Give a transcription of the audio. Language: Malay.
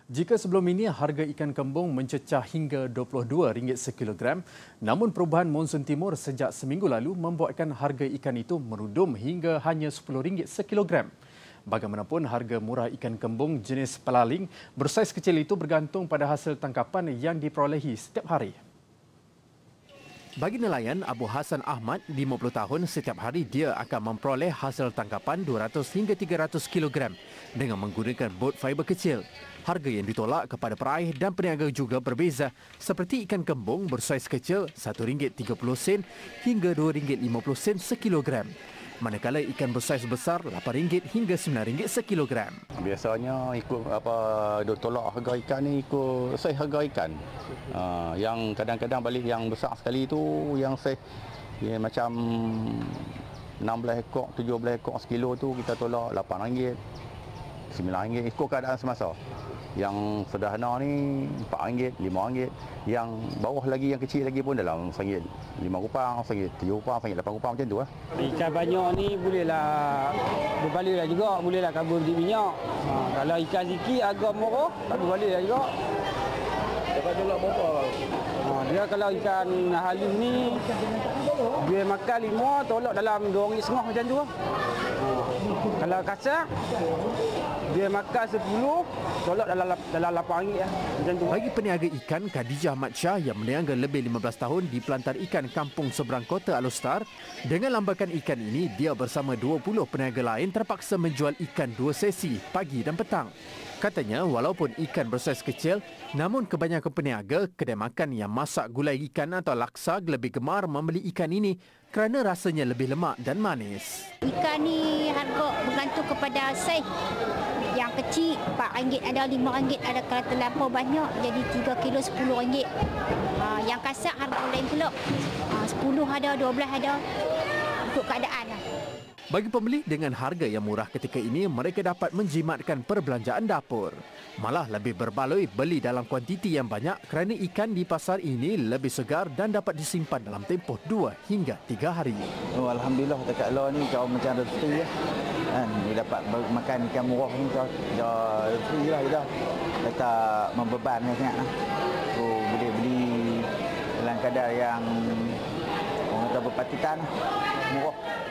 Jika sebelum ini harga ikan kembung mencecah hingga RM22 sekilogram, namun perubahan monsun timur sejak seminggu lalu membuatkan harga ikan itu merudum hingga hanya RM10 sekilogram. Bagaimanapun, harga murah ikan kembung jenis pelaling bersaiz kecil itu bergantung pada hasil tangkapan yang diperolehi setiap hari. Bagi nelayan Abu Hassan Ahmad, 50 tahun, setiap hari dia akan memperoleh hasil tangkapan 200 hingga 300 kg dengan menggunakan bot fiber kecil. Harga yang ditolak kepada peraih dan peniaga juga berbeza, seperti ikan kembung bersaiz kecil RM1.30 hingga RM2.50 sekilogram. Manakala ikan bersaiz besar RM8 hingga RM9 sekilogram. Biasanya ikut tolak harga ikan ni ikut saiz harga ikan. Yang kadang-kadang balik yang besar sekali tu yang saiz macam 16 ekor, 17 ekor sekilo tu kita tolak RM8, RM9 ikut keadaan semasa. Yang sederhana ni RM4, RM5. Yang bawah lagi, yang kecil lagi pun dalam RM1, RM5, RM1, RM7, RM8 macam tu lah. Ikan banyak ni bolehlah berbalik juga, bolehlah kabur di minyak. Kalau ikan sikit agak murah, tak berbalik juga. Dapat tolak berapa? Dia kalau ikan halus ni dia makan 5, tolak dalam RM2.5 macam tu. Kalau kasar dia makan 10, tolak dalam RM8 macam tu. Bagi peniaga ikan Khadijah Ahmad Shah yang berniaga lebih 15 tahun di pelantar ikan kampung seberang kota Alustar, dengan lambakan ikan ini dia bersama 20 peniaga lain terpaksa menjual ikan 2 sesi, pagi dan petang. Katanya walaupun ikan bersaiz kecil, namun kebanyakan peniaga kedai makan yang masak gulai ikan atau laksa lebih gemar membeli ikan ini kerana rasanya lebih lemak dan manis. Ikan ni harga bergantung kepada saiz. Yang kecil RM4 ada, RM5 ada, kalau terlampau banyak jadi 3 kilo RM10. Yang kasar harga lain pula. 10 ada, 12 ada. Untuk keadaan lah. Bagi pembeli dengan harga yang murah ketika ini, mereka dapat menjimatkan perbelanjaan dapur. Malah lebih berbaloi beli dalam kuantiti yang banyak kerana ikan di pasar ini lebih segar dan dapat disimpan dalam tempoh 2 hingga 3 hari. Alhamdulillah, dekat luar ni kau macam rezeki ya. Dia dapat makan ikan murah ni dah rezeki lah dah. Kata membebankan sangat lah. Boleh beli dalam kadar yang orang kata berpatitan murah.